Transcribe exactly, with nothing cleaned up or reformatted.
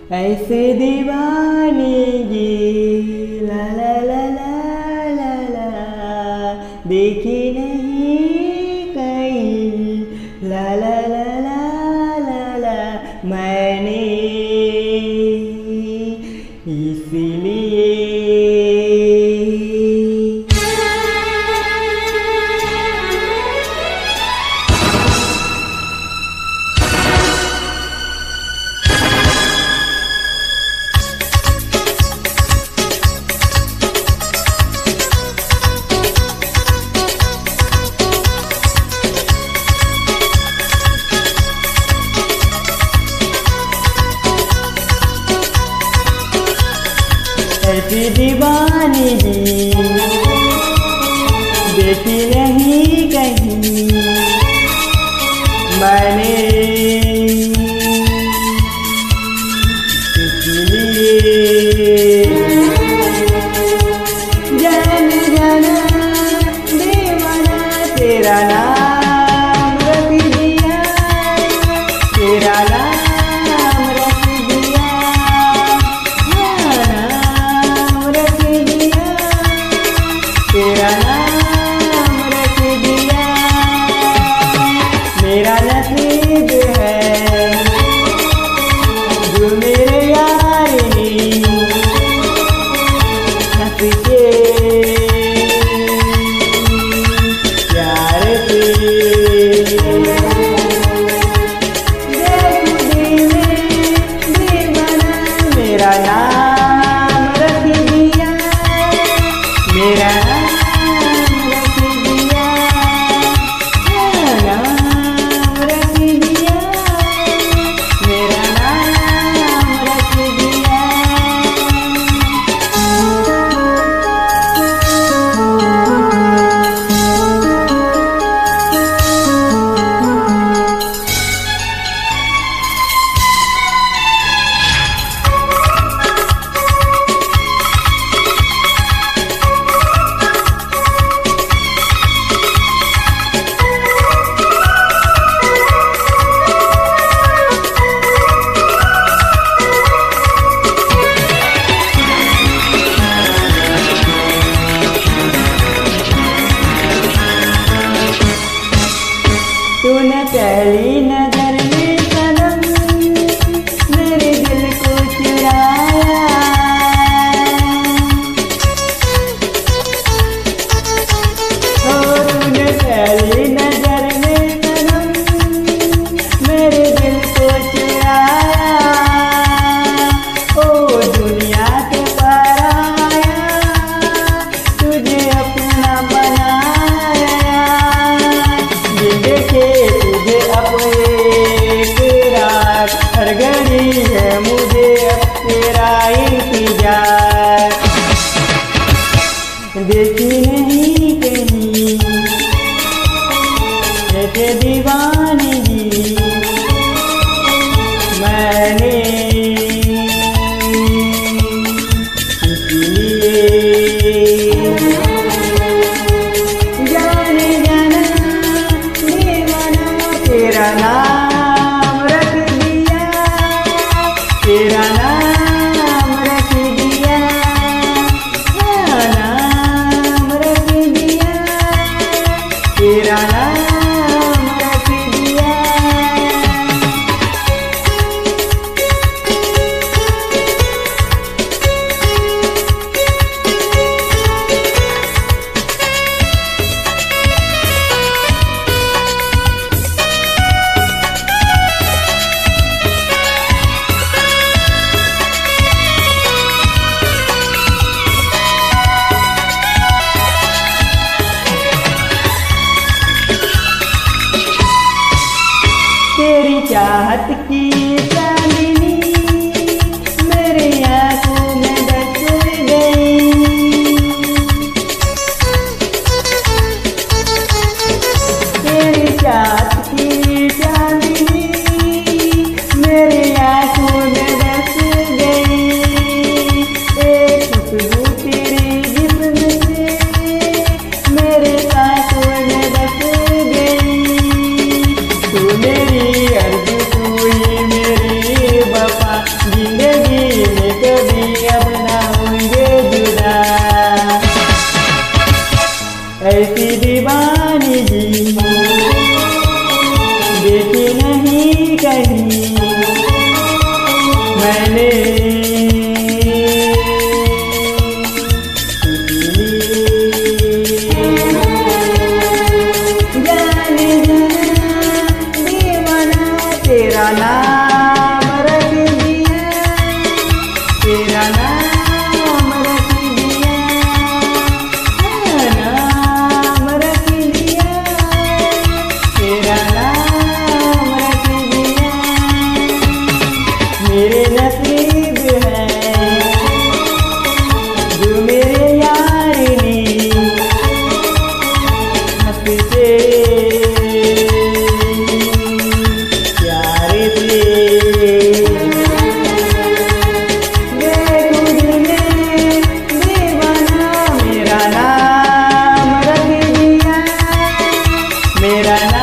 ऐसे दीवानगी ला ला ला ला ला ला देखी नहीं कहीं ला ला ला ला ला ला मैंने इसलिए ऐसी दीवानगी देखी नहीं कहीं मैंने इसलिए जान जाना दीवाना तेरा नाम रख दिया, तेरा नाम रख दिया, तेरा नाम रख दिया। मेरा नसीब है जो मेरे यार ने हंस के प्यार पे दीवाना मेरा नाम रख दिया, मेरा तूने पहली नजर में सनम मेरे दिल को चुराया, ओ तूने पहली नजर में सनम मेरे दिल को चुराया, ओ दुनिया के पराया तुझे अपना बनाया, देखे तुझे अपने तेरा हर घड़ी है मुझे तेरा इंतजार, देखी नहीं कहीं ऐसे दीवानगी मैंने इसलिए जाने जाना तेरा नाम रख दिया, तेरा नाम रख दिया, नाम रख दिया, तेरा नाम रख दिया। तेरी चाहत की चांदनी मेरे आंखों में बस गई, तेरी चाहत की चांदनी मेरे आंखों में बस गई, एक खुशबू तेरी जिस्म से मेरे आंखों में बस गई, तू मेरी अर्ज़ तू ही मेरी नहीं मैंने जाने जाना दीवाना तेरा नाम रख दिया, तेरा नाम रख दिया, नाम रख दिया, तेरा नाम रख दिया। मेरे नसीब है जो मेरे यार ने हंसते प्यारे से देखो तुझे दीवाना मेरा नाम रख दिया, मेरा